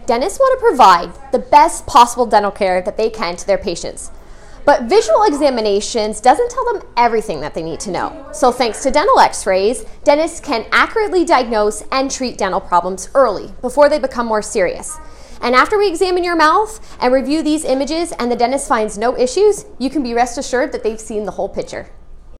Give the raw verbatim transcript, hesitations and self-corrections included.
Dentists want to provide the best possible dental care that they can to their patients. But visual examinations doesn't tell them everything that they need to know. So thanks to dental x-rays, dentists can accurately diagnose and treat dental problems early before they become more serious. And after we examine your mouth and review these images and the dentist finds no issues, you can be rest assured that they've seen the whole picture.